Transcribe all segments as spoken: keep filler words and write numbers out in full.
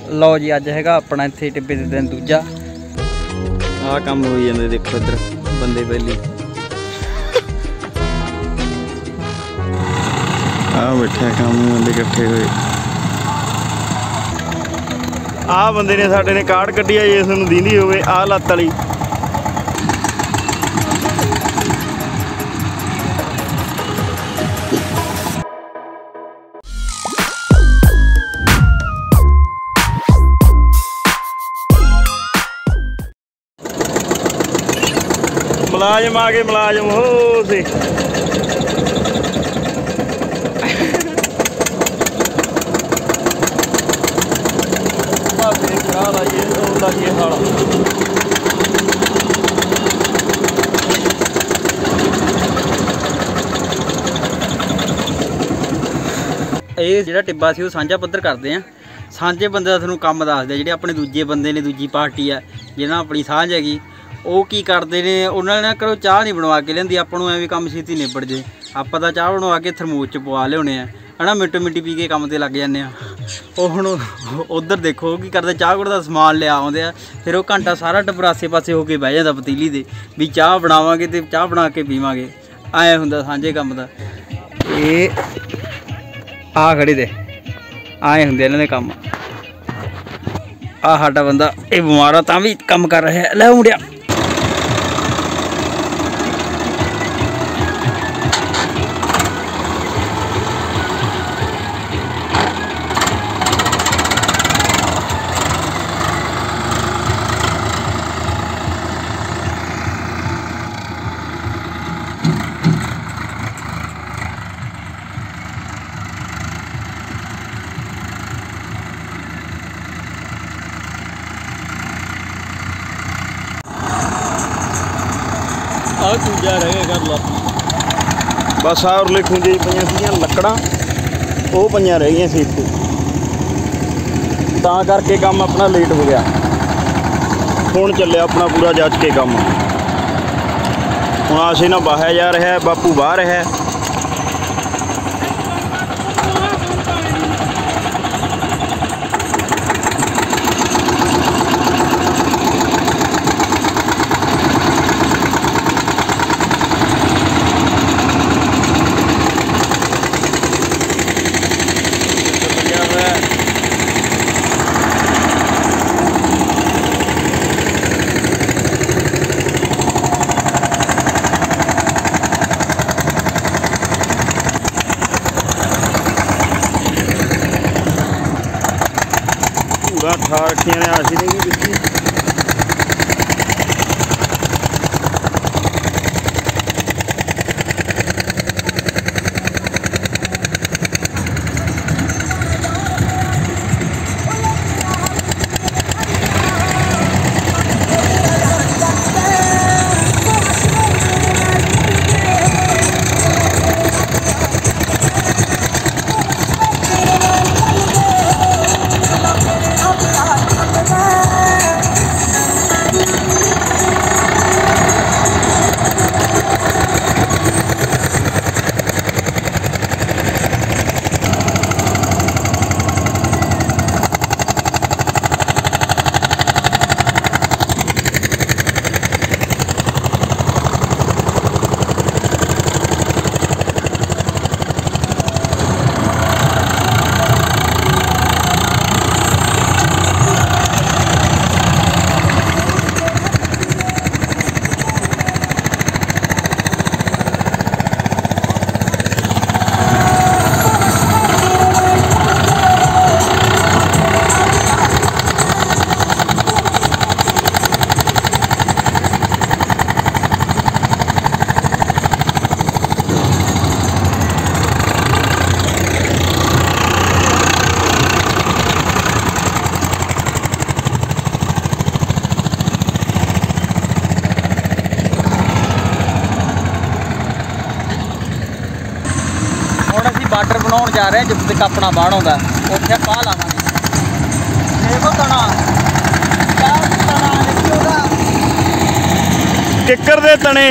लो जी अज है अपना इत्थे टिब्बे दे दिन दूजा आ काम हो जाते। देखो इधर बंदे पहली आ बैठे काम बंदे इकट्ठे हुए। आ बंदे ने साडे ने कार्ड कड्ढी है, जिस नूं दींदी होवे आ लत्त वाली मुलाजम आ गए। मुलाजम हो से ਇਹ ਜਿਹੜਾ ਟਿੱਬਾ ਸੀ ਉਹ ਸਾਂਝਾ ਪੱਧਰ ਕਰਦੇ ਆ। ਸਾਂਝੇ ਬੰਦੇ ਦਾ ਤੁਹਾਨੂੰ ਕੰਮ ਦੱਸਦੇ ਜਿਹੜੇ ਆਪਣੇ ਦੂਜੇ ਬੰਦੇ ਨੇ, ਦੂਜੀ ਪਾਰਟੀ ਆ ਜਿਹਨਾਂ ਆਪਣੀ ਸਾਂਝ ਹੈਗੀ, ਉਹ ਕੀ ਕਰਦੇ ਨੇ, ਉਹਨਾਂ ਨੇ ਕਰੋ ਚਾਹ ਨਹੀਂ ਬਣਵਾ ਕੇ ਲਿਆਂਦੀ, ਆਪਾਂ ਨੂੰ ਐਵੇਂ ਕੰਮ ਛੇਤੀ ਨਿਬੜ ਜੇ। ਆਪਾਂ ਤਾਂ ਚਾਹ ਬਣਵਾ ਕੇ ਥਰਮੋਸ 'ਚ ਪਵਾ ਲਿਆਉਣੇ ਆ ਹੈ ਨਾ, ਮਿੰਟੋ ਮਿੰਟੀ ਪੀ ਕੇ ਕੰਮ 'ਤੇ ਲੱਗ ਜਾਂਦੇ ਆ। ਉਹ ਹੁਣ ਉੱਧਰ ਦੇਖੋ ਉਹ ਕੀ ਕਰਦੇ, ਚਾਹ ਗੁੜ ਦਾ ਸਮਾਨ ਲਿਆ ਆਉਂਦੇ ਆ, ਫਿਰ ਉਹ ਘੰਟਾ ਸਾਰਾ ਟੱਬਰ ਆਸੇ ਪਾਸੇ ਹੋ ਕੇ ਬਹਿ ਜਾਂਦਾ ਪਤੀਲੀ ਦੇ ਵੀ ਚਾਹ ਬਣਾਵਾਂਗੇ ਅਤੇ ਚਾਹ ਬਣਾ ਕੇ ਪੀਵਾਂਗੇ। ਐਂ ਹੁੰਦਾ ਸਾਂਝੇ ਕੰਮ ਦਾ। ਇਹ ਆ ਖੜੇ ਦੇ ਆਏ ਹੁੰਦੇ ਇਹਨਾਂ ਦੇ ਕੰਮ। ਆ ਸਾਡਾ ਬੰਦਾ ਇਹ ਬਿਮਾਰ ਆ ਤਾਂ ਵੀ ਕੰਮ ਕਰ ਰਿਹਾ। ਲੈ ਮੁੰਡਿਆ दूजा रह गया कर लो बस। आ उरले खुंजे पईयां लकड़ा वो पईयां रह गई सी इत्थे, तां करके काम अपना लेट हो गया। हुण चलिया अपना पूरा जज के काम। हुण आशी ना बाहर जा रहा है, बापू बाहर है। ठा रखिया ने आशी ने भी बिची। बार्डर बनाने जा रहे हैं जिथे तक अपना बाण आता उत्थे पा लावांगे। देखो तना किक्कर दे तने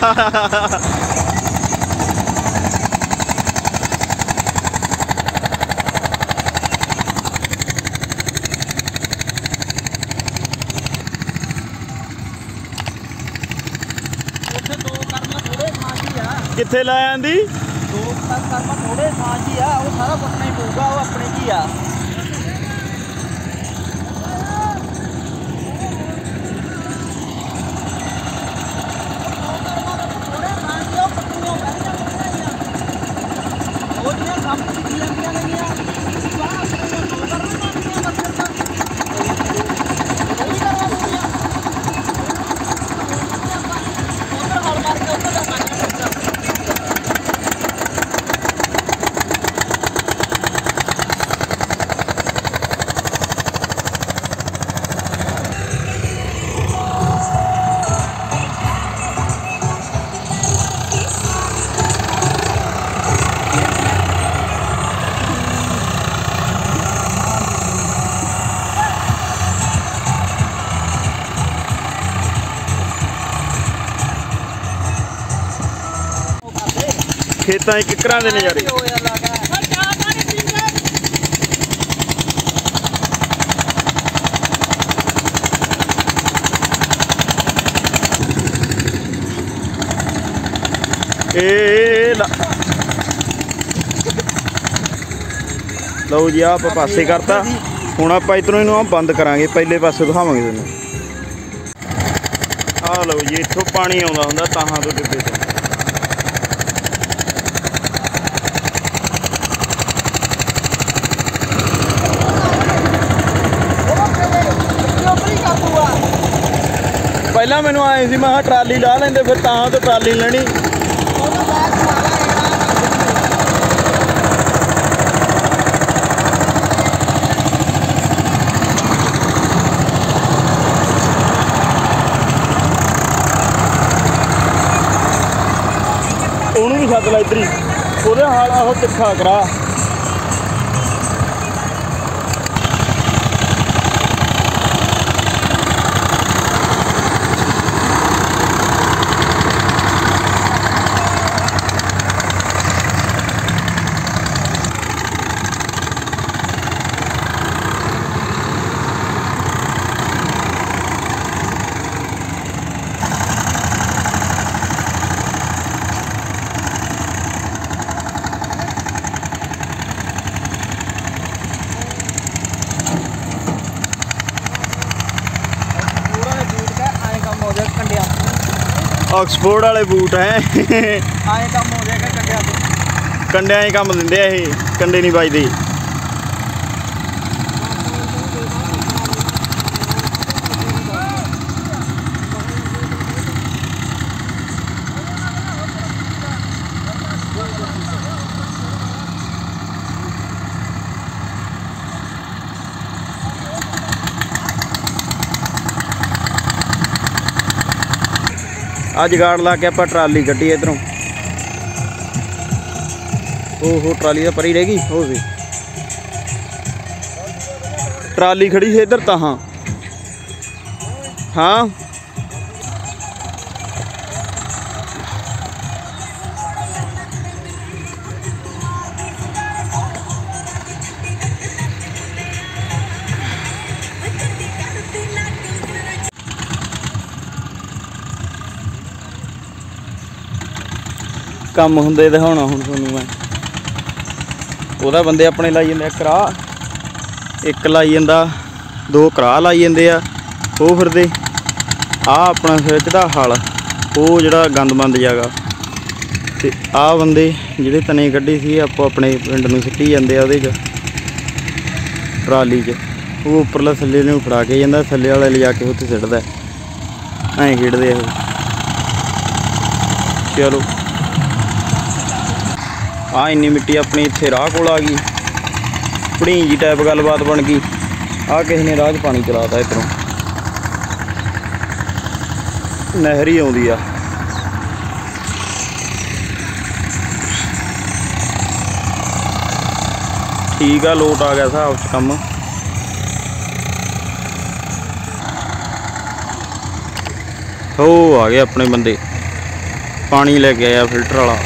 कित्थे ला आंदी दो कर्म थोड़े साझ ही आ, वो सारा अपने होगा, वो अपने की आ। खेतां किकरां दे नज़ारे ए लो जी आप पासे करता हुण आपां इधरों इहनूं बंद करांगे पहले पासे दिखावांगे तुहानूं। आ लो जी इत्थों पानी आउंदा हुंदा ताहां तो डिब्बे तो पहला मैनू आए सी मैं ट्राली ला लेंदे फिर तां तो ट्राली लेनी ਉਹਨੂੰ ਵੀ ਛੱਡ ਲੈ ਇੱਧਰ ਹੀ ਉਹਦੇ ਹਾਲ ਆਹੋ ਤਿੱਖਾ ਕਰਾ ऑक्सफोर्ड वाले बूट है आए काम हो जाएगा कंडिया तो कंडिया ही काम दिंदे आ ये कंडे नहीं बजदे आ जुगाड़ ला के आप ट्राली कड्डी इधरों ओहो ट्राली तो परी रह गई हो भी ट्राली खड़ी है इधर तो हाँ हाँ ਕੰਮ ਹੁੰਦੇ ਦਿਖਾਉਣਾ ਹੁਣ ਤੁਹਾਨੂੰ ਮੈਂ ਉਹਦਾ ਬੰਦੇ ਆਪਣੇ ਲਾਈ ਜਾਂਦੇ ਆ ਕਰਾ ਇੱਕ ਲਾਈ ਜਾਂਦਾ ਦੋ ਕਰਾ ਲਾਈ ਜਾਂਦੇ ਆ ਉਹ ਫਿਰਦੇ ਆ ਆਪਣਾ ਖਿੱਚ ਦਾ ਹਲ ਉਹ ਜਿਹੜਾ ਗੰਦਮੰਦ ਜਾਗਾ ਤੇ ਆ ਬੰਦੇ ਜਿਹੜੇ ਤਨੇ ਕੱਢੀ ਸੀ ਆਪੋ ਆਪਣੇ ਪਿੰਡ ਨੂੰ ਸਿੱਟੀ ਜਾਂਦੇ ਆ ਉਹਦੇ 'ਚ ਟਰਾਲੀ 'ਚ ਉਹ ਉੱਪਰਲਾ ਥੱਲੇ ਨੂੰ ਫੜਾ ਕੇ ਜਾਂਦਾ ਥੱਲੇ ਵਾਲਾ ਲਿਜਾ ਕੇ ਉੱਥੇ ਸਿੱਟਦਾ ਐਂ ਖੇਡਦੇ ਆ ਚਲੋ आ इन्नी मिट्टी अपनी इत्थे राह कोल आ गई भड़ी जी टाइप गलबात बन गई आ किसी ने राह पानी चलाता इधरों नहर ही आउंदी आ ठीक आ लोट आ गया हिसाब च कम हो आ गए अपने बंदे ਪਾਣੀ ਲੈ ਕੇ ਆਇਆ ਫਿਲਟਰ ਵਾਲਾ।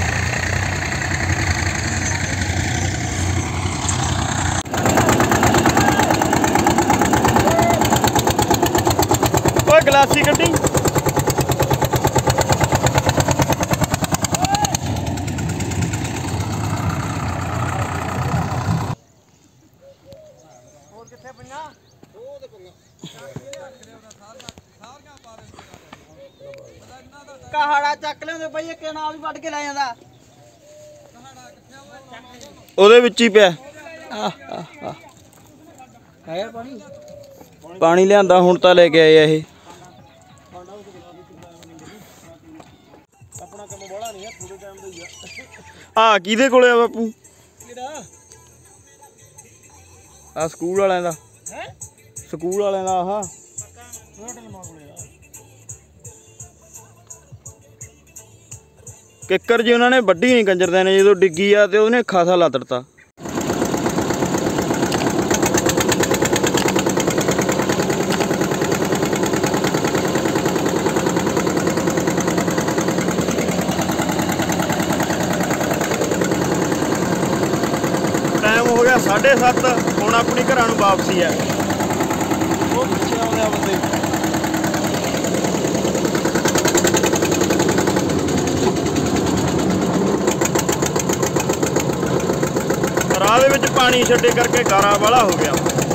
ਓਏ ਗਲਾਸੀ ਕੱਢੀ। ਕਹਾੜਾ ਚੱਕ ਲਿਆਉਂਦੇ ਬਈ, ਇੱਕ ਨਾਲ ਵੀ ਵੱਢ ਕੇ ਲੈ ਜਾਂਦਾ। ਉਹਦੇ ਵਿੱਚ ਹੀ ਪਿਆ। ਹੈ ਪਾਣੀ ਪਾਣੀ ਲਿਆਂਦਾ ਹੁਣ ਤਾਂ ਲੈ ਕੇ ਆਏ ਆ ਇਹ। ਆਪਣਾ ਕੰਮ ਬੜਾ ਨਹੀਂ ਆ, ਥੋੜੇ ਟਾਈਮ ਦਾ ਹੀ ਆ। ਆ ਕਿਹਦੇ ਕੋਲੇ ਆ ਬਾਪੂ? ਕਿਹੜਾ ਆ ਸਕੂਲ ਵਾਲਿਆਂ ਦਾ। ਹੈ ਸਕੂਲ ਵਾਲਿਆਂ ਦਾ ਆਹ ਕਿੱਕਰ ਜੀ ਉਹਨਾਂ ਨੇ ਵੱਢੀ ਨਹੀਂ ਕੰਜਰਦੇ ਨੇ, ਜਦੋਂ ਡਿੱਗੀ ਆ ਤੇ ਉਹਨੇ ਖਾਸਾ ਲੱਤੜਤਾ। ਟਾਈਮ ਹੋ ਗਿਆ ਸਾਢੇ ਸੱਤ, ਹੁਣ ਆਪਣੀ ਘਰਾਂ ਨੂੰ ਵਾਪਸੀ ਹੈ। ਉਹ ਪਿੱਛੇ ਆਉਂਦੇ ਆ ਬੰਦੇ। ਰਾਹ ਦੇ ਵਿੱਚ ਪਾਣੀ ਛੱਡੇ ਕਰਕੇ ਗਾਰਾ ਵਾਲਾ ਹੋ ਗਿਆ।